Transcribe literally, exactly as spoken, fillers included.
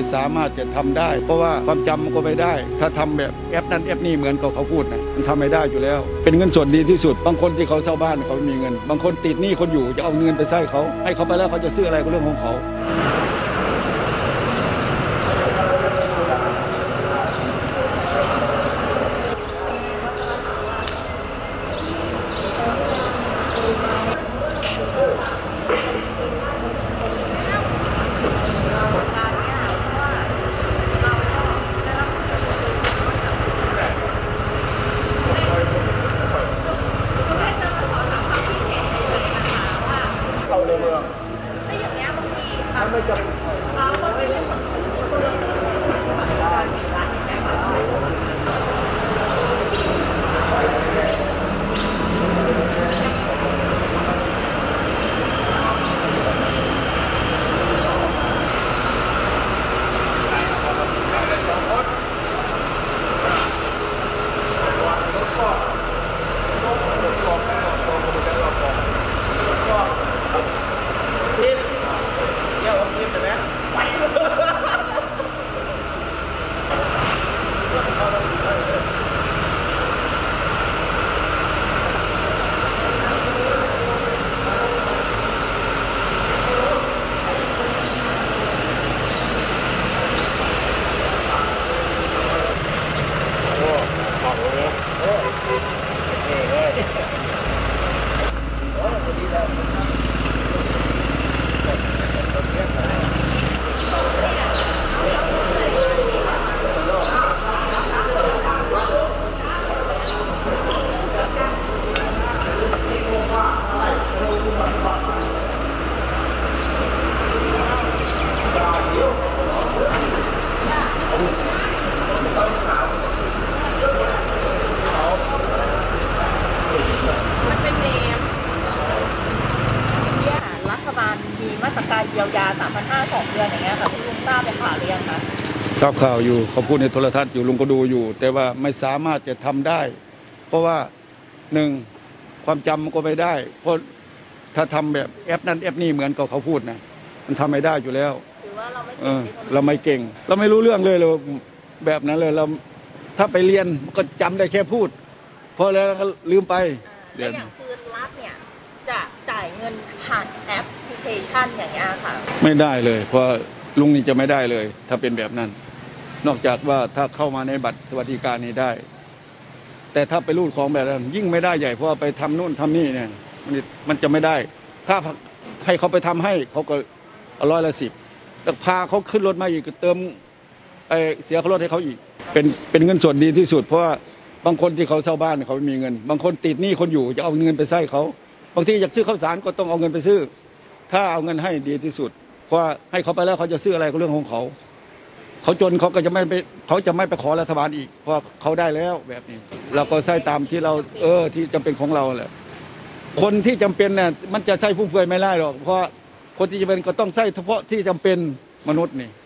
ไม่สามารถจะทำได้เพราะว่าความจำมันก็ไม่ได้ถ้าทำแบบแอปนั้นแอปนี้เหมือนเขาเขาพูดนะมันทำไม่ได้อยู่แล้วเป็นเงินสดดีที่สุดบางคนที่เขาเช่าบ้านเขาไม่มีเงินบางคนติดหนี้คนอยู่จะเอาเงินไปใช้เขาให้เขาไปแล้วเขาจะซื้ออะไรก็เรื่องของเขาในเมืองถ้าอย่างเงี้ยบางทีมันไม่จำเป็นเขาก็ไม่เล่นกับคนเรื่องร้านร้านแข่งขันมีมาตรการเยียวยา สามพันห้าร้อย สองเดือนอย่างเงี้ยค่ะคุณลุงทราบเป็นข่าวหรือยังคะทราบข่าวอยู่เขาพูดในโทรทัศน์อยู่ลุงก็ดูอยู่แต่ว่าไม่สามารถจะทำได้เพราะว่าหนึ่งความจำมันก็ไม่ได้เพราะถ้าทำแบบแอปนั้นแอปนี้เหมือนกับเขาพูดนะมันทำไม่ได้อยู่แล้วถือว่าเราไม่เก่งเราไม่เก่งเราไม่รู้เรื่องเลยเราแบบนั้นเลยเราถ้าไปเรียนก็จำได้แค่พูดพอแล้วก็ลืมไปแล้วอย่างคือรัฐเนี่ยจะจ่ายเงินผ่านแอปพลิเคชันอย่างเงี้ยค่ะไม่ได้เลยเพราะลุงนี่จะไม่ได้เลยถ้าเป็นแบบนั้นนอกจากว่าถ้าเข้ามาในบัตรสวัสดิการนี้ได้แต่ถ้าไปรูดของแบบนั้นยิ่งไม่ได้ใหญ่เพราะไปทำนู่นทำนี่เนี่ยมันมันจะไม่ได้ถ้าให้เขาไปทำให้เขาก็ร้อยละสิบแต่พาเขาขึ้นรถมาอีกเติมไอเสียค่ารถให้เขาอีกเป็นเป็นเงินส่วนดีที่สุดเพราะว่าบางคนที่เขาเช่าบ้านเขาไม่มีเงินบางคนติดหนี้คนอยู่จะเอาเงินไปใช้เขาบางทีอยากซื้อข้าวสารก็ต้องเอาเงินไปซื้อถ้าเอาเงินให้ดีที่สุดเพราะให้เขาไปแล้วเขาจะซื้ออะไรก็เรื่องของเขาเขาจนเขาก็จะไม่ไปเขาจะไม่ไปขอรัฐบาลอีกเพราะเขาได้แล้วแบบนี้เราก็ใช้ตามที่เราเออที่จำเป็นของเราแหละคนที่จำเป็นเนี่ยมันจะใช้ฟุ่มเฟือยไม่ได้หรอกเพราะคนที่จำเป็นก็ต้องใช้เฉพาะที่จำเป็นมนุษย์นี่